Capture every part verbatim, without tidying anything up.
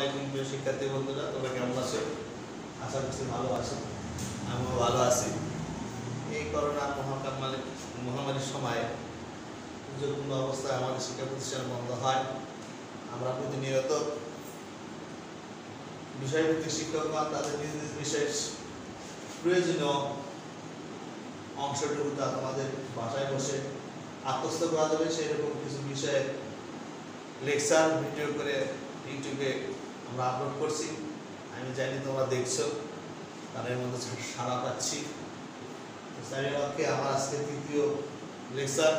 আলাইকুম প্রিয় শিক্ষার্থী বন্ধুরা, তোমরা কেমন আছো? আশা করছি ভালো আছো। আমিও ভালো আছি। এই করোনা মহামারী মহামারীর সময় ঝুঁকিপূর্ণ অবস্থায় আমাদের শিক্ষা প্রতিষ্ঠান বন্ধ হয়। আমরা প্রতিনিয়ত বিষয়ভিত্তিক শিক্ষকগণ তাদের নিজ নিজ বিশেষ প্রয়োজনীয় অংশটুকু তা তোমাদের বাসায় বসে আত্মস্থ করা যাবে সেই রকম কিছু বিষয়ে লেকচার ভিডিও করে ইউটিউবে আমরা আপলোড করছি। আমি জানি তোমরা দেখছো, তার মধ্যে সাড়া পাচ্ছি। চারিবারকে আমার আজকে তৃতীয় লেকচার।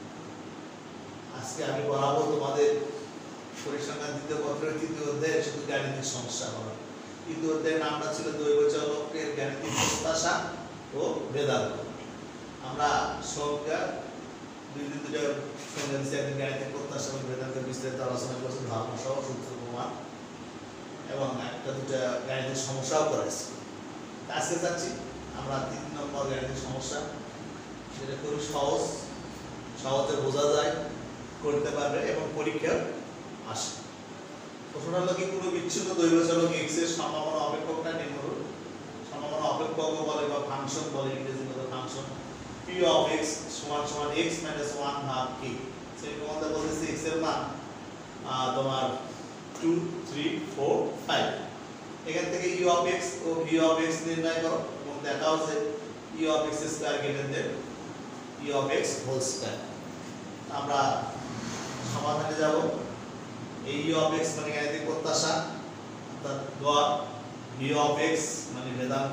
আজকে আমি বলাবো তোমাদের পরিসংখ্যান দ্বিতীয় পত্রের তৃতীয় অধ্যায়ে শুধু গাণিতিক সমস্যা হবে। তৃতীয় অধ্যায়ের নামটা ছিল দৈব চলকের গাণিতিক প্রত্যাশা ও বেদান্ত। আমরা সংখ্যা দুই দিন দুটো সংখ্যা দিচ্ছি, একদিন গাণিতিক প্রত্যাশা এবং বেদান্তের বিস্তারিত আলোচনা করছি, ধারণা সহ সূত্র প্রমাণ এবং একটা দুটা গাণিতিক সমস্যাও করেছি। আজকে যাচ্ছি আমরা তিন নম্বর গাণিতিক সমস্যা, যেটা খুবই সহজ, সহজে বোঝা যায়, করতে পারবে এবং পরীক্ষা আসে। প্রশ্নটা হলো কি, কোনো বিচ্ছিন্ন দৈব চলক x এর সম্ভাবনা অপেক্ষকটা নিম্নরূপ। সম্ভাবনা অপেক্ষক বলে বা ফাংশন বলে, ইংরেজি মধ্যে ফাংশন। p of x সমান সমান x minus one ভাগ k। সেই তোমাদের বলতেছি x এর মান তোমার two three four five। এখান থেকে e of x O v of x নির্ণয় করো এবং দেখাও যে e of x square greater than e of x whole square। আমরা সমাধানে যাব। এই e of x মানে গাণিতিক প্রত্যাশা, অর্থাৎ গড়, v of x মানে বেদান্ত।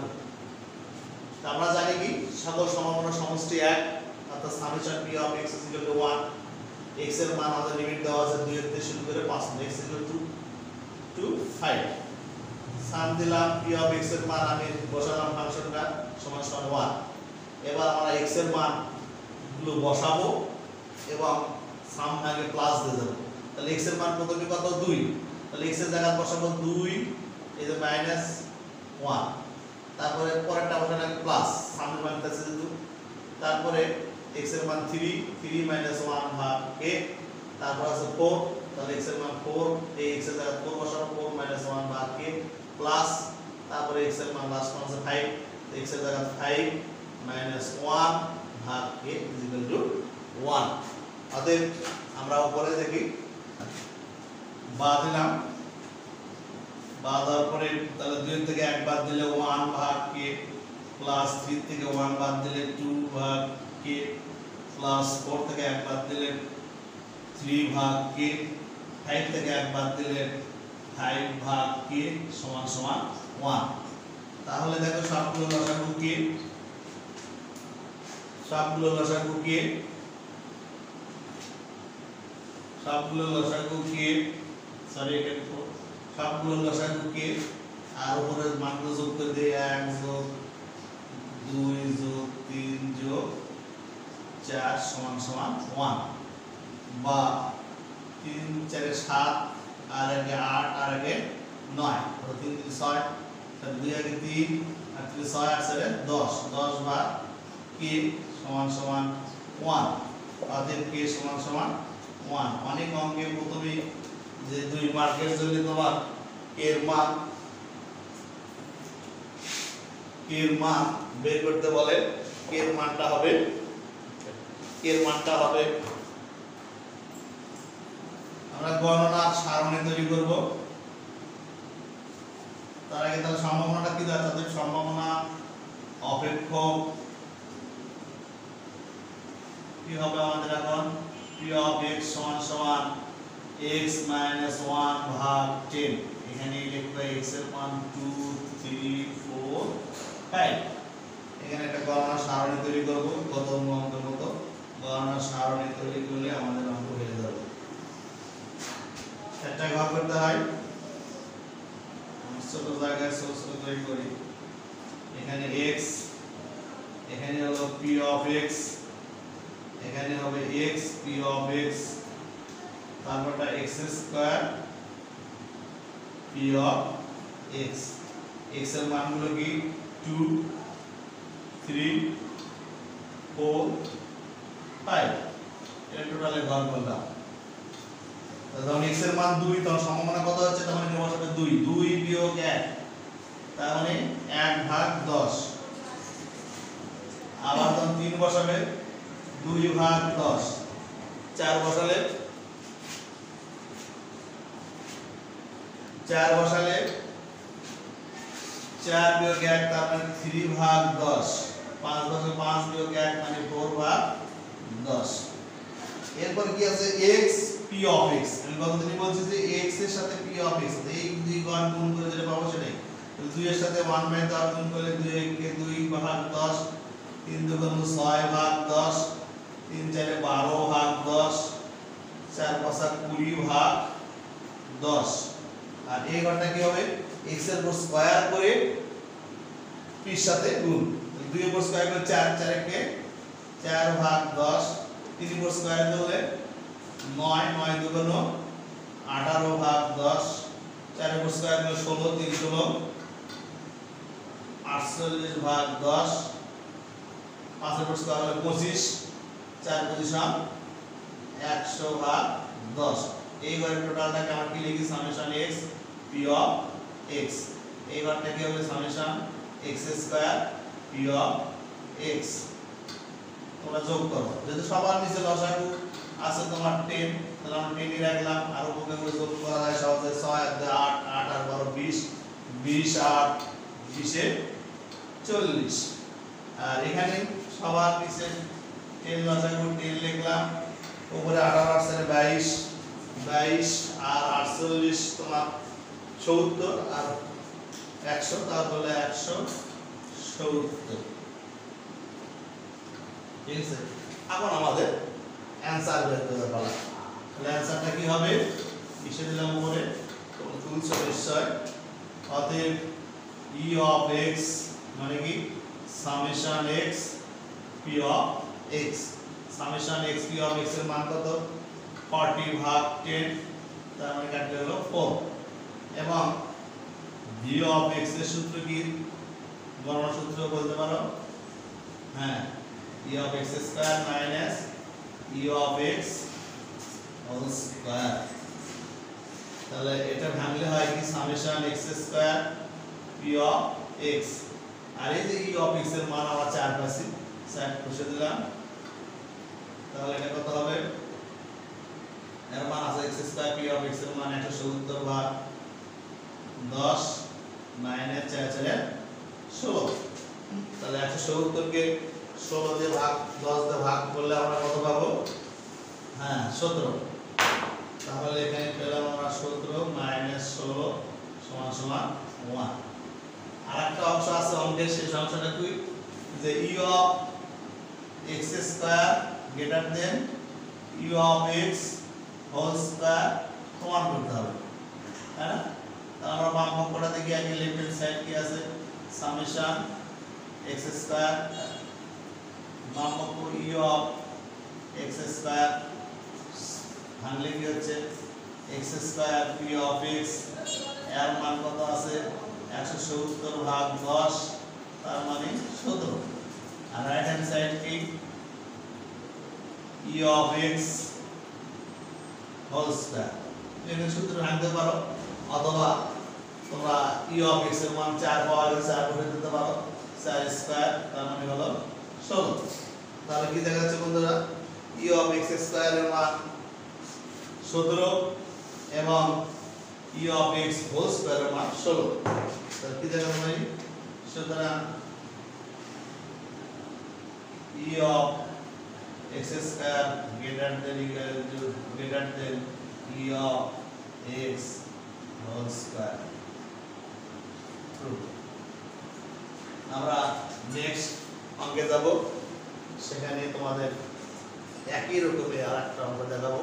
আমরা জানি কি সকল সম্ভাবনার সমষ্টি এক, অর্থাৎ summation p of x is equal to one। x এর মান আমাদের লিমিট দেওয়া আছে দুই থেকে শুরু করে পাঁচ, x is equal to two five। সাম দিলাম p of x এর মান, আমি বসালাম ফাংশনটা সমান সমান one। এবার আমরা x এর মান গুলো বসাবো এবং সাম ভাগে প্লাস দিয়ে দেব। তাহলে x এর মান প্রথমে কত দুই, তাহলে x এর জায়গায় বসাবো দুই, এই যে মাইনাস one। তারপরে পরেরটা বসানো প্লাস, সামনের মানটা আছে দুই। তারপরে x এর মান তিন, তিন মাইনাস one ভাগ a। তারপর আছে four, তাহলে x এর মান four, এই x এর জায়গায় four বসাবো, four মাইনাস one ভাগ a প্লাস। তারপরে x এর মান লাস্ট মান আছে five, x এর জায়গায় five মাইনাস one ভাগ a is equal to one। অতএব আমরা উপরে দেখি বা দিলাম, বা দেওয়ার পরে তাহলে দুই থেকে এক বাদ দিলে one ভাগ k প্লাস তিন থেকে one বাদ দিলে two ভাগ k প্লাস four থেকে এক বাদ দিলে three ভাগ k, five থেকে এক বাদ দিলে five ভাগ k সমান সমান one। তাহলে দেখো সবগুলো লসাগু k, সবগুলো লসাগু k, সবগুলো লসাগু k, সরি এখানে সবগুলো লসাগু k। আর উপরের মানগুলো যোগ করে দিই, এক যোগ দুই যোগ তিন যোগ চার সমান সমান one। বা তিন চারে সাত, আর আগে আট, আর আগে নয়, তিন তিন ছয়, দুই আগে তিন, আর তিন ছয়, আর চারে দশ, দশ বার k সমান সমান one। অতএব k সমান সমান one। অনেক অঙ্কে প্রথমে যে দুই মার্কের জন্য তোমার এর মান এর মান বের করতে বলে। এর মানটা হবে এর মানটা হবে আমরা গণনার সারণী তৈরি করব। তার আগে তাহলে সম্ভাবনাটা কি দেওয়া আছে? সম্ভাবনা অপেক্ষক কি হবে আমাদের এখন? p of x সমান সমান x minus one ভাগ ten। এখানে লিখব x এর মান two three four five। এখানে একটা গণনা সারণী তৈরি করব, কত অঙ্কের মতো গণনা সারণী তৈরি করলে আমাদের অঙ্ক হয়ে যাবে। একটা ভাগ করতে হয়, ছোট জায়গায় ছোট ছোট তৈরি করি। এখানে x, এখানে হলো p of x, এখানে হবে x p of x, তারপরটা x square p of x। x এর মানগুলো কি two three four five, এটা টোটালে ঘর করলাম। যখন x এর মান দুই তখন সম্ভাবনা কত হচ্ছে, তার মানে বসাবে দুই, দুই বিয়োগ এক, তার মানে এক ভাগ দশ। আবার তখন তিন বসাবে, দুই ভাগ দশ। চার বসালে চার বসালে চার বিয়োগ এক, তার মানে তিন ভাগ দশ। পাঁচ বসালে পাঁচ বিয়োগ এক মানে চার ভাগ দশ। এরপর কি আছে x p of x। আমি কতদিনই বলছি যে x এর সাথে p of x, এই দুই বার গুণ করে যেটা পাবো সেটাই। তাহলে দুই এর সাথে এক বাই দশ গুণ করলে দুই কে দুই ভাগ দশ, তিন দুগুণ ছয় ভাগ দশ, তিন চারে বারো ভাগ দশ, চার পাঁচা কুড়ি ভাগ দশ। আর এই ঘরটা কি হবে, x এর উপর স্কয়ার করে p এর সাথে গুণ। দুই এর উপর স্কয়ার করে চার, চার কে চার ভাগ দশ, তিন এর উপর স্কয়ার করলে নয়, নয় দুগুণ আঠারো ভাগ দশ, চার এর উপর স্কয়ার করলে ষোলো, তিন ষোলো আটচল্লিশ ভাগ দশ, পাঁচ এর উপর স্কয়ার করলে পঁচিশ, চার পঁচিশ একশো ভাগ দশ। এই ঘরের টোটালটাকে আমরা কি লিখি, summation x p of x। এই ঘরটা কি হবে, summation x square p of x। তোমরা যোগ করো, যেহেতু সবার নিচে লসাগু আছে তোমার দশ, তাহলে আমরা দশ ই রাখলাম। আর উপরে করে যোগ করা যায় সহজে, ছয় আর দুই আট, আট আর বারো বিশ, বিশ আট বিশ এ চল্লিশ। আর এখানে সবার নিচে দশ লসাগু দশ লিখলাম, উপরে আঠারো আর চার বাইশ, বাইশ আর আটচল্লিশ তোমার সত্তর, আর একশো তাহলে একশো সত্তর। ঠিক আছে, এখন আমাদের অ্যানসার বের করতে পারলাম। তাহলে অ্যানসারটা কি হবে, কিসে দিলাম উপরে, তোমরা তুলছো নিশ্চয়। অতএব e of x মানে কি, summation x p of x। Summation x p of x এর মান কত, চল্লিশ ভাগ দশ, তার মানে কাটতে হলো চার। এবং v of x এর সূত্র কি, গণনা সূত্র বলতে পারো, হ্যাঁ, e of x square minus e of x whole square. তাহলে এটা ভাঙলে হয় কি, summation x square p of x। আর এই যে e of x এর মান আমরা চার পাচ্ছি, চার বসে দিলাম। তাহলে এটা কত হবে, এর মান আছে x square p of x এর মান একশো সত্তর ভাগ দশ মাইনাস চার চারে ষোলো। তাহলে একশো সত্তর কে ষোলো দিয়ে ভাগ, দশ দিয়ে ভাগ করলে আমরা কত পাবো, হ্যাঁ সতেরো। তাহলে এখানে পেলাম আমরা সতেরো মাইনাস ষোলো সমান সমান ওয়ান। আর একটা অংশ আছে অঙ্কের, সেই অংশটা কি, যে e of x square greater than e of x whole square সমান করতে হবে, তাই না? তাহলে আমরা বাম পক্ষটা দেখি আগে, লেফট হ্যান্ড সাইড কি আছে, সামেশন x স্কয়ার, বাম পক্ষ e of x স্কয়ার ভাঙলে কি হচ্ছে, x square p of x, এর মান কত আছে একশো সত্তর ভাগ দশ, তার মানে সতেরো। আর রাইট হ্যান্ড সাইড কি, e of x whole square. এখানে সূত্র ভাঙতে পারো, অথবা তোমরা e of x এর মান চার পাওয়া গেলে চার বসে দিতে পারো, চার স্কয়ার তার মানে হলো ষোলো। তাহলে কি দেখা যাচ্ছে বন্ধুরা, e of x স্কয়ার এর মান সতেরো এবং e of x whole square এর মান ষোলো। তাহলে কি দেখা যাবে, সুতরাং e of x square greater than equal to greater than e of x whole square. আমরা নেক্সট অঙ্কে যাব, সেখানে তোমাদের একই রকমের আরেকটা অঙ্ক দেখাবো।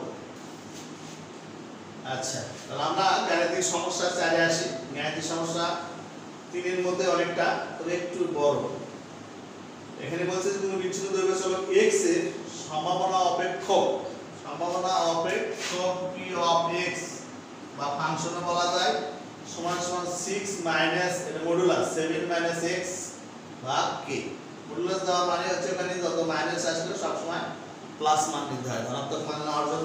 আচ্ছা, তাহলে আমরা গাণিতিক সমস্যা চারে আসি। গাণিতিক সমস্যা তিনের মধ্যে অনেকটা, তবে একটু বড়। এখানে বলছে যে কোনো বিচ্ছিন্ন দৈর্ঘ্য চলক x এর সম্ভাবনা অপেক্ষক, সম্ভাবনা অপেক্ষক p of x বা ফাংশনে বলা যায় সমান সমান ছয় মাইনাস, এটা মডুলাস সাত মাইনাস x ভাগ k। মডুলাস দেওয়া মানে হচ্ছে এখানে যত মাইনাস আসলে সব সময় প্লাস মান নিতে হয়, ধনাত্মক মান নেওয়ার জন্য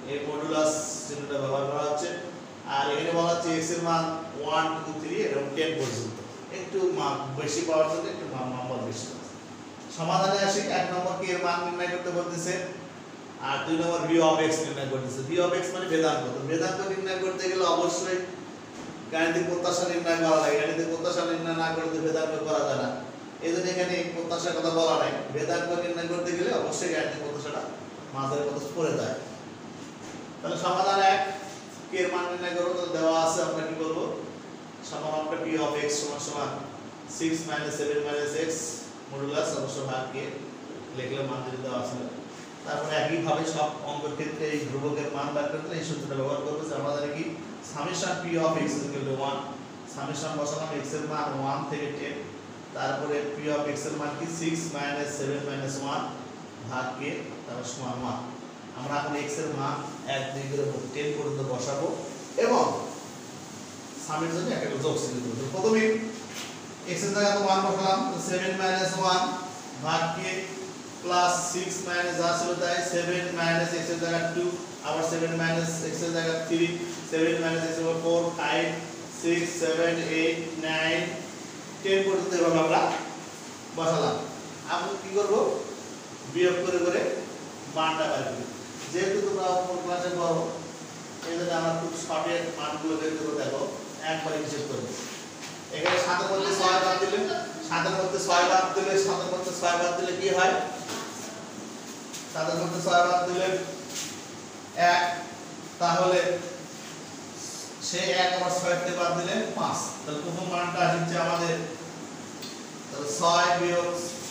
এই মডুলাস চিহ্নটা ব্যবহার করা হচ্ছে। আর এখানে বলা হচ্ছে x এর মান one two three এরকম ten পর্যন্ত, একটু মান বেশি পাওয়ার জন্য একটু নাম্বার বেশি। সমাধানে আসি, এক নম্বর কি এর মান নির্ণয় করতে বলতেছে, আর দুই নম্বর v of x নির্ণয় করতেছে। v of x মানে ভেদাঙ্ক। তো ভেদাঙ্ক নির্ণয় করতে গেলে অবশ্যই গাণিতিক প্রত্যাশা নির্ণয় করা লাগে। গাণিতিক প্রত্যাশা নির্ণয় না করলে ভেদাঙ্ক করা যায় না। এজন্য এখানে প্রত্যাশার কথা বলা নাই। ভেদাঙ্ক নির্ণয় করতে গেলে অবশ্যই গাণিতিক প্রত্যাশাটা মাঝের কথা পড়ে যায়। তাহলে সমাধান এক, k এর মান নির্ণয় করব। তো দেওয়া আছে, আমরা কি করব, সমাধানটা p of x সমান সমান six minus seven minus x modulus অবশ্য ভাগ k লিখলে মান দিয়ে দেওয়া আছে। তারপরে একই ভাবে সব অঙ্কের ক্ষেত্রে এই ধ্রুবকের মান বের করতে এই সূত্রটা ব্যবহার করব যে আমরা জানি কি summation p of x = one, summation বসালাম x এর মান one থেকে ten, তারপরে p of x এর মান কি six minus seven minus one ভাগ k তারপর সমান one। আমরা এখন x এর মান এক দুই করে ten পর্যন্ত বসাবো এবং সামের জন্য একটা যোগচিহ্ন দেব। প্রথমে x এর জায়গায় তো one বসালাম, তো seven minus one ভাগ k প্লাস six minus যা ছিল তাই seven minus x এর জায়গায় two, আবার seven minus x এর জায়গায় three, seven minus x এর জায়গায় four, five, six, seven, eight, nine, ten পর্যন্ত এভাবে আমরা বসালাম। এখন কি করব, বিয়োগ করে করে মানটা বের করব। যেহেতু তোমরা অঙ্ক ক্লাসে পড়ো এজন্য আমরা খুব শর্টে মানগুলো বের করে দেখো, একবার হিসাব করব। এখানে সাতের মধ্যে ছয় বাদ দিলে, সাতের মধ্যে ছয় বাদ দিলে, সাতের মধ্যে ছয় বাদ দিলে কি হয়, সাতের মধ্যে ছয় বাদ দিলে এক, তাহলে সেই এক আবার ছয় থেকে বাদ দিলে পাঁচ। তাহলে প্রথম মানটা আসছে আমাদের, তাহলে ছয় বিয়োগ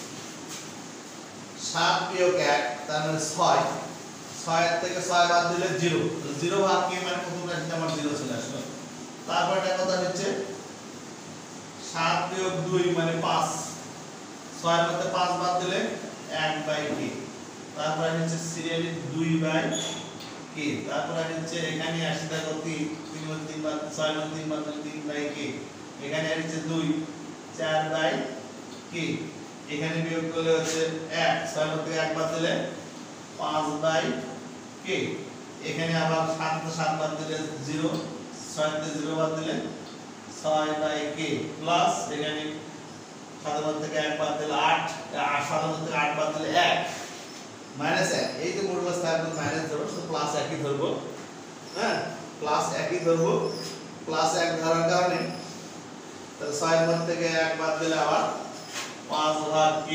সাত বিয়োগ এক তার মানে ছয়, ছয় থেকে ছয় বাদ দিলে জিরো, জিরো ভাগ কি মানে প্রথম রাশিতে আমার জিরো চলে আসলো। তারপর একটা কথা হচ্ছে সাত বিয়োগ দুই মানে পাঁচ, ছয় মধ্যে পাঁচ বাদ দিলে এক বাই k, তারপর হচ্ছে সিরিয়ালি দুই বাই k, তারপর হচ্ছে এখানে আসে দেখো তিন, তিন মধ্যে তিন বাদ, ছয় মধ্যে তিন বাদ দিলে তিন বাই k, এখানে হচ্ছে দুই, চার বাই k, এখানে বিয়োগ করলে হচ্ছে এক, ছয় মধ্যে এক বাদ দিলে পাঁচ বাই k, এখানে আবার সাত থেকে সাত বাদ দিলে জিরো, ছয় থেকে জিরো বাদ দিলে ছয় বাই k প্লাস এখানে সাত থেকে এক বাদ দিলে আট, আট সাত থেকে আট বাদ দিলে এক মাইনাস এক। এই যে মডুলাস থাকবে মাইনাস ধরবো, তো প্লাস একই ধরবো, হ্যাঁ প্লাস একই ধরবো। প্লাস এক ধরার কারণে তাহলে ছয় থেকে এক বাদ দিলে আবার পাঁচ ভাগ k,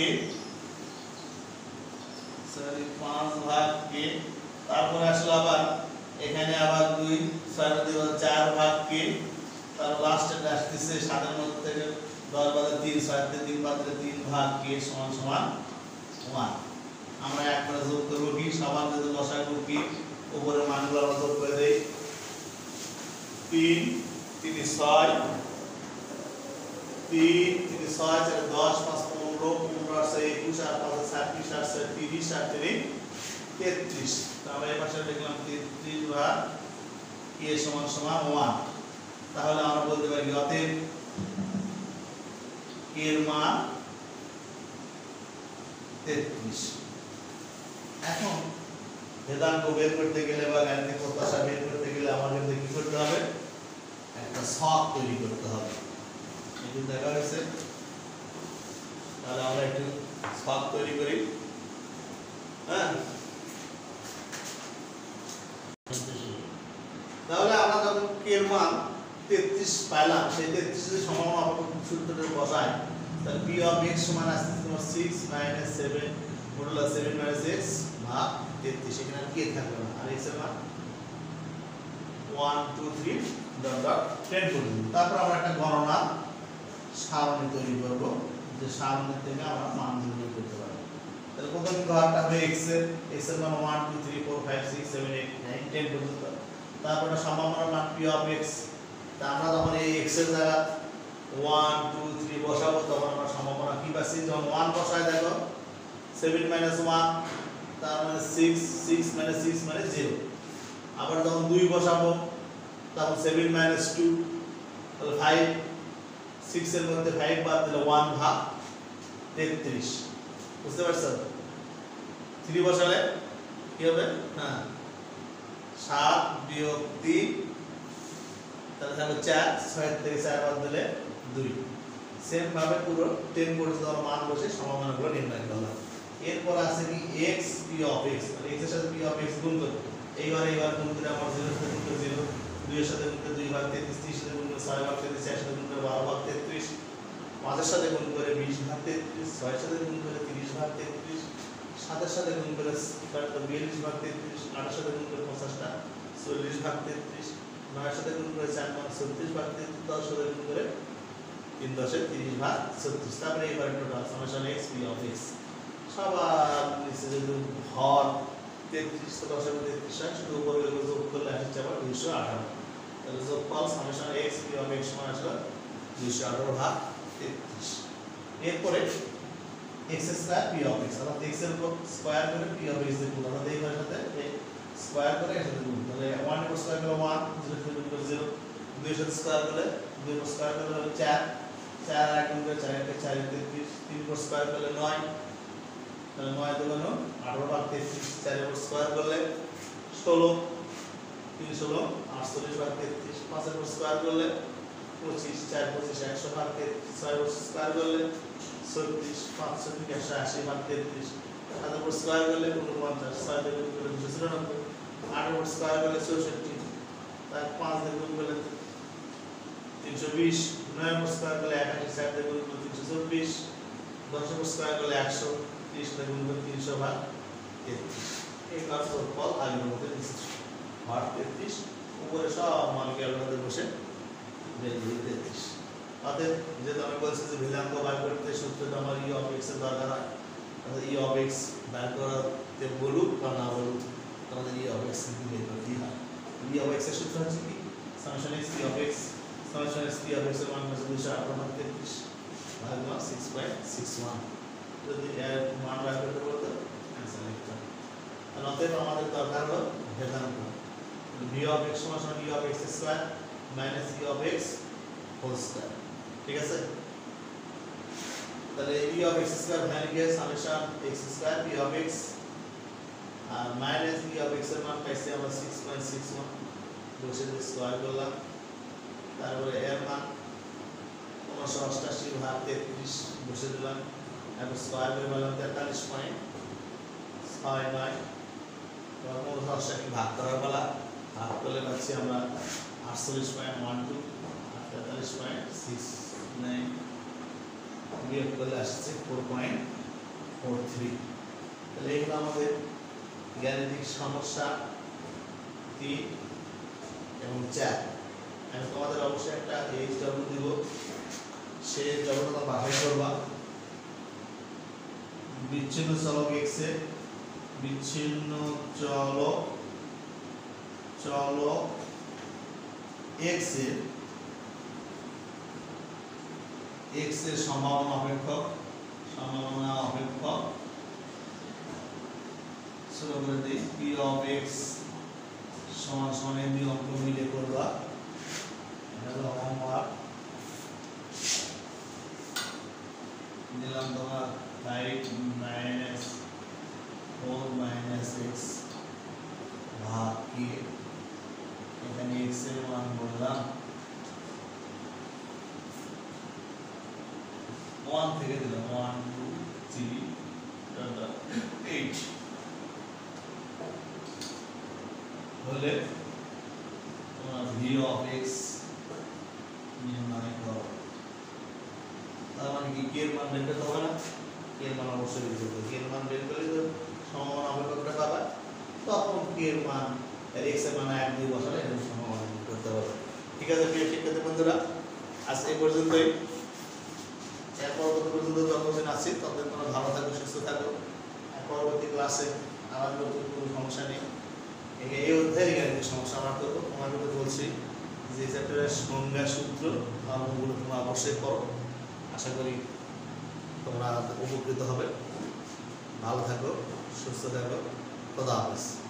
সরি পাঁচ ভাগ k, তারপর আসলো আবার এখানে আবার দুই, ছয় দিয়ে চার ভাগ k, তার লাস্টে আসতেছে সাতের মধ্যে থেকে দশ বাদে তিন, ছয় থেকে তিন বাদ দিলে তিন ভাগ k সমান সমান ওয়ান। আমরা একবারে যোগ করব কি, সমান যদি লসাগু কি উপরে মানগুলো আমরা যোগ করে দেই, তিন তিন ছয়, তিন তিন ছয়, চার দশ, পাঁচ পনেরো, পনেরো আট ছয় একুশ, আর পাঁচ ছাব্বিশ, আর ছয় তিরিশ, আর তিন তেত্রিশ। তাহলে এই পাশে লিখলাম তেত্রিশ ভাগ k সমান সমান ওয়ান। তাহলে আমরা বলতে পারি অতএব k এর মান তেত্রিশ। এখন ভেদাঙ্ক বের করতে গেলে বা গাণিতিক প্রত্যাশা বের করতে গেলে আমাদের কি করতে হবে, একটা ছক তৈরি করতে হবে। এই দেখা হয়েছে, তাহলে আমরা একটু ছক তৈরি করি। হ্যাঁ, তাহলে আমরা যখন k এর মান তেত্রিশ পাইলাম, সেই তেত্রিশ এর সমান আমরা সূত্রটা বসাই, তাহলে p of x সমান আসছে তোমার six minus seven modulus seven minus x ভাগ তেত্রিশ। এখানে আর k থাকবে না, আর x এর মান one two three dot dot ten পর্যন্ত। তারপর আমরা একটা গণনা সারণী তৈরি করব, যে সারণী থেকে আমরা মান নির্ণয় করতে পারব। তাহলে প্রথম ঘরটা হবে x এর, x এর মান one two three four five six seven eight nine ten পর্যন্ত। তারপর সম্ভাবনার মান p of x, তা আমরা যখন এই x এর জায়গা one two three বসাবো তখন আমরা সম্ভাবনা কি পাচ্ছি, যখন one বসায় দেখো seven minus one তার মানে six, six minus six মানে zero। আবার যখন দুই বসাবো তখন seven minus two তাহলে five, six এর মধ্যে five বাদ দিলে one ভাগ তেত্রিশ। বুঝতে পারছো? তিন বসালে কি হবে, হ্যাঁ সাত বিয়োগ তিন তাহলে থাকবে চার, ছয় থেকে চার বাদ দিলে দুই। সেম ভাবে পুরো দশ পর্যন্ত মান বসে সমাধানগুলো নির্ণয় করলাম। এরপর আছে কি x p of x, মানে x এর সাথে p of x গুণ করব। এইবার এইবার গুণ করে আমার জিরো এর সাথে গুণ করে জিরো, দুই এর সাথে গুণ করে দুই ভাগ তেত্রিশ, তিরিশ এর সাথে গুণ করে ছয় ভাগ তেত্রিশ, চার এর সাথে গুণ করে বারো ভাগ তেত্রিশ, পাঁচ এর সাথে গুণ করে বিশ ভাগ তেত্রিশ, ছয় এর সাথে গুণ করে তিরিশ ভাগ তেত্রিশ, সাত এর সাথে গুণ করে বিয়াল্লিশ ভাগ তেত্রিশ, আট এর সাথে গুণ করে পঞ্চাশটা চল্লিশ ভাগ তেত্রিশ, নয় এর সাথে গুণ করে চার ভাগ ছত্রিশ ভাগ তেত্রিশ, দশ এর সাথে গুণ করে তিন দশে তিরিশ ভাগ ছত্রিশ। তারপরে এবার total summation x p of x সবার নিচে যদি হর তেত্রিশ তো দশ এর তেত্রিশ হয়, শুধু উপরে যোগ করলে আসছে আবার দুইশো আঠারো। তাহলে যোগফল summation x p of x সমান আসলে দুইশো আঠারো ভাগ তেত্রিশ। এরপরে x square p of x, অর্থাৎ x এর উপর স্কয়ার করে p of x এর গুণ, অর্থাৎ এই ঘরের সাথে এই স্কয়ার করে এর সাথে গুণ। তাহলে এক এর উপর স্কয়ার করলে এক, জিরো এর উপর জিরো, দুই এর সাথে স্কয়ার করলে দুই এর উপর স্কয়ার করলে হলো চার, চার আর এক গুণ করে চার এর চার এর তেত্রিশ, তিন এর উপর স্কয়ার করলে নয়, তাহলে নয় দুগুণ আঠারো ভাগ তেত্রিশ, চার এর উপর স্কয়ার করলে ষোলো, তিন ষোলো আটচল্লিশ ভাগ তেত্রিশ, পাঁচ এর উপর স্কয়ার করলে পঁচিশ, চার পঁচিশ একশো ভাগ তেত্রিশ, ছয় এর উপর স্কয়ার করলে ছত্রিশ, পাঁচ ছত্রিশ একশো আশি ভাগ তেত্রিশ, সাত এর উপর স্কয়ার করলে ঊনপঞ্চাশ, ছয় এর উপর করলে দুইশো চুরানব্বই, আট এর উপর স্কয়ার করলে চৌষট্টি, তার পাঁচ এর গুণ করলে তিনশো বিশ, নয় এর উপর স্কয়ার করলে একাশি, চার এর গুণ করলে তিনশো চব্বিশ, দশ এর উপর স্কয়ার করলে একশো, ত্রিশ এর গুণ করলে তিনশো ভাগ তেত্রিশ। এই কাজ ফল আগের মধ্যে নিশ্চিত ভাগ তেত্রিশ, উপরে সব মান ক্যালকুলেটরে বসে বের করে তেত্রিশ। অতএব যেহেতু আমি বলছি যে ভিলাঙ্গ বার করতে সূত্রটা আমার ই অফ এক্স এর দরকার হয়, তাহলে ই অফ এক্স বার করতে বলুক বা না বলুক আমাদের ই অফ এক্স কিন্তু বের করতেই হয়। ই অফ এক্স এর সূত্র হচ্ছে কি summation x p of x, summation x p of x এর মান হচ্ছে দুইশো আঠারো ভাগ তেত্রিশ ভাগ সিক্স পয়েন্ট সিক্স ওয়ান। যদি এর মান বার করতে বলতো অ্যান্সার লিখতাম। আর অতএব আমাদের দরকার হলো ভেদাঙ্ক, ভি অফ এক্স সমান E of x square minus E of x whole square. ঠিক আছে, তাহলে E of x square value কি summation x square p of x আর মাইনাস ই অফ এক্স এর মান পাইছি আমরা সিক্স পয়েন্ট সিক্স ওয়ান, বসে দিয়ে স্কয়ার করলাম, তারপরে এর মান নয়শো অষ্টাশি ভাগ তেত্রিশ বসে দিলাম, এখন স্কয়ার করে পেলাম তেতাল্লিশ পয়েন্ট ছয় নয়, নয়শো অষ্টাশি ভাগ করার বেলা ভাগ করলে পাচ্ছি আমরা আটচল্লিশ পয়েন্ট ওয়ান টু, তেতাল্লিশ পয়েন্ট সিক্স নাইন, বিয়োগ করলে আসছে ফোর পয়েন্ট ফোর থ্রি। তাহলে এগুলো আমাদের গাণিতিক সমস্যা তিন এবং চার। আমি তোমাদের অবশ্যই একটা এইচ ডব্লিউ দিব, সে জগৎটা বাছাই করবা। বিচ্ছিন্ন চলক এক্স এর বিচ্ছিন্ন চলক চলক এক্স এর এক্স এর সম্ভাবনা অপেক্ষক সম্ভাবনা অপেক্ষক শুরু করে দিই পি অফ এক্স সমান সমান এই দুই অঙ্ক মিলে করবা। এটা হলো হোমওয়ার্ক, দিলাম তোমার five minus four minus x ভাগ কে, এখানে এক্স এর মান বললাম ওয়ান থেকে দিলাম ওয়ান টু থ্রি এইট হলে তোমার ভি অফ এক্স নির্ণয় করো। তার মানে কি কে এর মান বের করতে হবে না, কে এর মান অবশ্যই বের করতে হবে। কে এর মান বের করলে তো সম্ভাবনা অপেক্ষকটা পাবে, তখন কে এর মান এক্স এর মান এক দুই বসালে এর সম্ভাবনা বের করতে পারবে। ঠিক আছে প্রিয় শিক্ষার্থী বন্ধুরা, আজ এই পর্যন্তই। এর পরবর্তী পর্যন্ত যতদিন আছি ততদিন তোমরা ভালো থাকো, সুস্থ থাকো। পরবর্তী ক্লাসে আবার নতুন কোনো সমস্যা নেই, এই অধ্যায়ের গাণিতিক সমস্যা আমরা করবো। তোমাকে বলছি যে চ্যাপ্টারের সংজ্ঞা সূত্র ধর্মগুলো তোমরা অবশ্যই করো। আশা করি তোমরা উপকৃত হবে। ভালো থাকো, সুস্থ থাকো, খোদা হাফেজ।